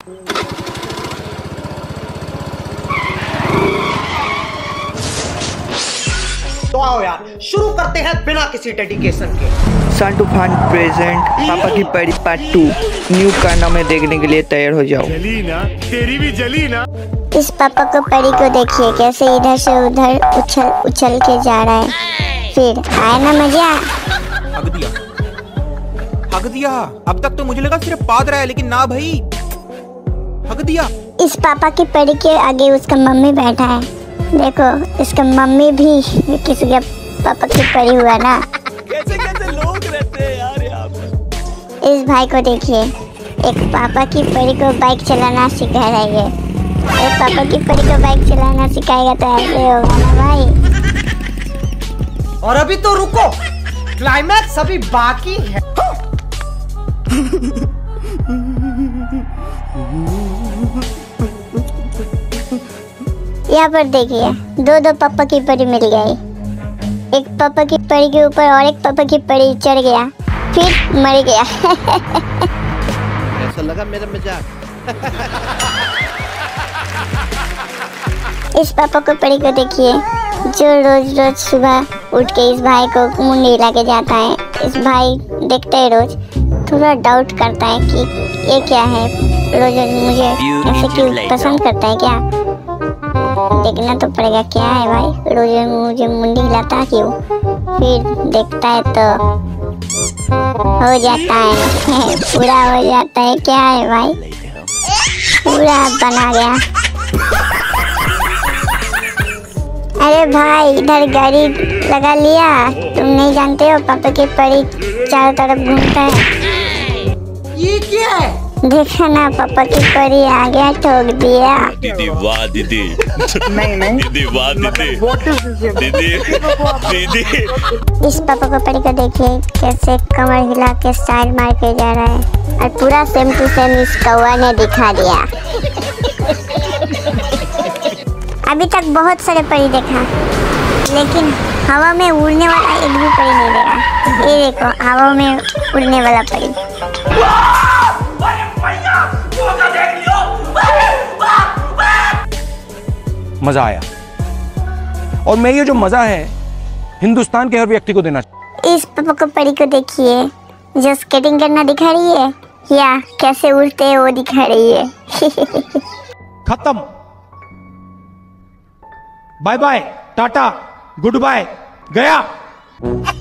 तो आओ यार, शुरू करते हैं बिना किसी डेडिकेशन के। सन तूफान प्रेजेंट पापा की परी पार्ट 2 न्यू कारनामे देखने के लिए तैयार हो जाओ। जली ना, तेरी भी जली ना। इस पापा को परी को देखिए कैसे इधर से उधर उछल उछल के जा रहा है। फिर आया ना मजा। हक दिया। अब तक तो मुझे लगा सिर्फ पाद रहा है, लेकिन ना भाई, हक दिया। इस पापा की परी के आगे उसका मम्मी बैठा है। देखो इसका मम्मी भी किसी का पापा की परी हुआ ना। कैसे कैसे लोग रहते हैं यार यहाँ पर। इस भाई को देखिए, एक पापा की परी को बाइक चलाना सिखा रहा है। एक पापा की परी को बाइक चलाना सिखाएगा तो ऐसे होगा ना भाई। और अभी तो रुको, क्लाइमैक्स अभी बाकी है। यहाँ पर देखिए दो पापा की परी मिल गई। एक पापा की परी के ऊपर और एक पापा की परी चढ़ गया, फिर मर गया। ऐसा लगा मेरा मजाक। इस पापा को परी को देखिए, जो रोज रोज सुबह उठ के इस भाई को मुंह हिला के जाता है। इस भाई देखते है रोज, थोड़ा डाउट करता है कि ये क्या है, रोज मुझे ऐसे क्यों पसंद करता है क्या। देखना तो पड़ेगा क्या है भाई, रोज मुझे मुंडी हिलाता क्यों। फिर देखता है तो हो जाता है, पूरा हो जाता है। क्या है भाई, पूरा बना गया। अरे भाई इधर गाड़ी लगा लिया, तुम नहीं जानते हो पापा की परी चारों तरफ घूमता है। ये क्या है? देखा ना पापा की परी आ गया, ठोक दिया। दीदी वाह दीदी। नहीं दीदी वाह दीदी। दीदी दीदी। इस पापा को परी को देखिए कैसे कमर हिला के स्टाइल मार के जा रहा है, और पूरा सेम टू सेम इस कौवा ने दिखा दिया। अभी तक बहुत सारे परी देखा, लेकिन हवा में उड़ने वाला एक भी परी नहीं देखा। ये देखो हवा में उड़ने वाला परी। मजा आया, और मैं ये जो मजा है हिंदुस्तान के हर व्यक्ति को देना चाहिए। इस पापा को परी को देखिए जो स्केटिंग करना दिखा रही है, या कैसे उड़ते हैं वो दिखा रही है। खत्म, bye bye, tata, goodbye, गया।